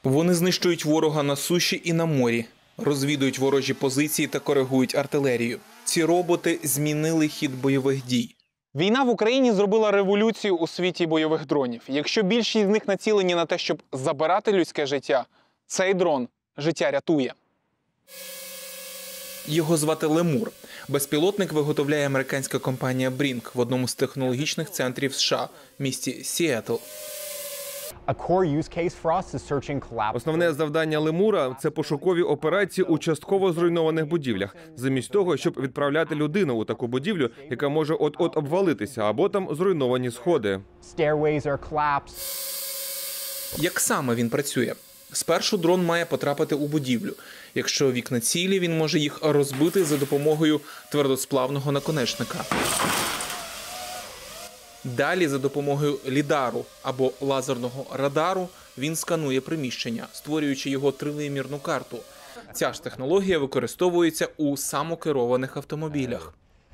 Вони знищують ворога на суші і на морі, розвідують ворожі позиції та коригують артилерію. Ці роботи змінили хід бойових дій. Війна в Україні зробила революцію у світі бойових дронів. Якщо більшість з них націлені на те, щоб забирати людське життя, цей дрон життя рятує. Його звати Лемур. Безпілотник виготовляє американська компанія Brink в одному з технологічних центрів США – місті Сіетл. Основне завдання Лемура – це пошукові операції у частково зруйнованих будівлях, замість того, щоб відправляти людину у таку будівлю, яка може от-от обвалитися, або там зруйновані сходи. Як саме він працює? Спершу дрон має потрапити у будівлю. Якщо вікна цілі, він може їх розбити за допомогою твердосплавного наконечника. Далі за допомогою лідару або лазерного радару він сканує приміщення, створюючи його тривимірну карту. Ця ж технологія використовується у самокерованих автомобілях.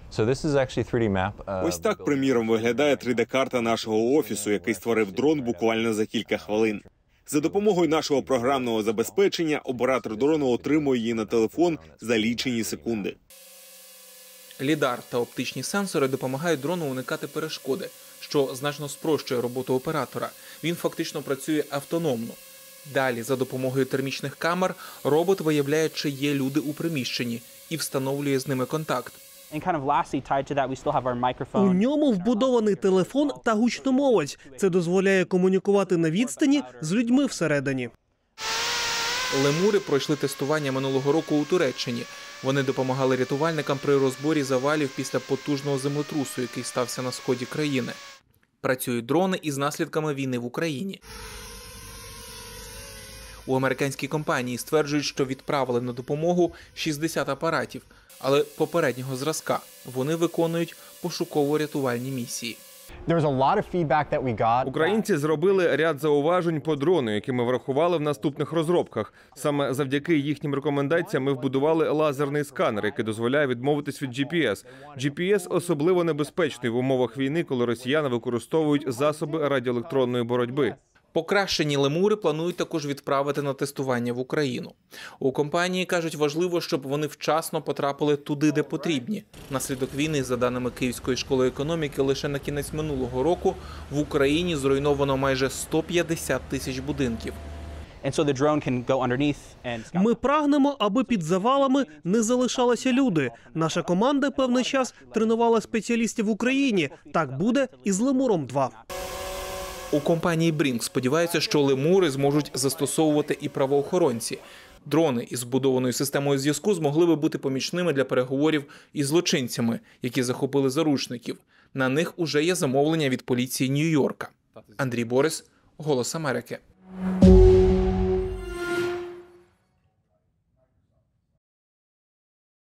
Ось так, приміром, виглядає 3D-карта нашого офісу, який створив дрон буквально за кілька хвилин. За допомогою нашого програмного забезпечення оператор дрону отримує її на телефон за лічені секунди. Лідар та оптичні сенсори допомагають дрону уникати перешкоди, що значно спрощує роботу оператора. Він фактично працює автономно. Далі, за допомогою термічних камер, робот виявляє, чи є люди у приміщенні, і встановлює з ними контакт. У ньому вбудований телефон та гучномовець. Це дозволяє комунікувати на відстані з людьми всередині. Лемури пройшли тестування минулого року у Туреччині. Вони допомагали рятувальникам при розборі завалів після потужного землетрусу, який стався на сході країни. Працюють дрони із наслідками війни в Україні. У американській компанії стверджують, що відправили на допомогу 60 апаратів, але попереднього зразка. Вони виконують пошуково-рятувальні місії. Українці зробили ряд зауважень по дрону, які ми врахували в наступних розробках. Саме завдяки їхнім рекомендаціям ми вбудували лазерний сканер, який дозволяє відмовитись від GPS. GPS особливо небезпечний в умовах війни, коли росіяни використовують засоби радіоелектронної боротьби. Покращені лемури планують також відправити на тестування в Україну. У компанії кажуть, важливо, щоб вони вчасно потрапили туди, де потрібні. Внаслідок війни, за даними Київської школи економіки, лише на кінець минулого року в Україні зруйновано майже 150 тисяч будинків. Ми прагнемо, аби під завалами не залишалися люди. Наша команда певний час тренувала спеціалістів в Україні. Так буде і з Лемуром-2. У компанії Brink сподіваються, що лемури зможуть застосовувати і правоохоронці. Дрони із збудованою системою зв'язку змогли би бути помічними для переговорів із злочинцями, які захопили заручників. На них уже є замовлення від поліції Нью-Йорка. Андрій Борис, Голос Америки.